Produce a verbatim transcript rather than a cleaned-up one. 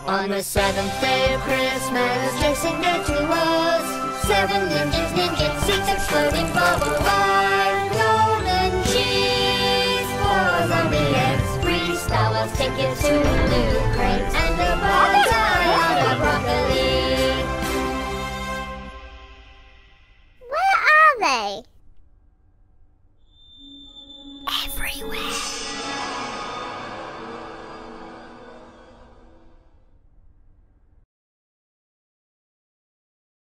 On the seventh day of Christmas, Jason gave to us seven ninjas, ninja six exploding bubble wire, golden cheese, four zombie eggs, free Star Wars tickets to Luke.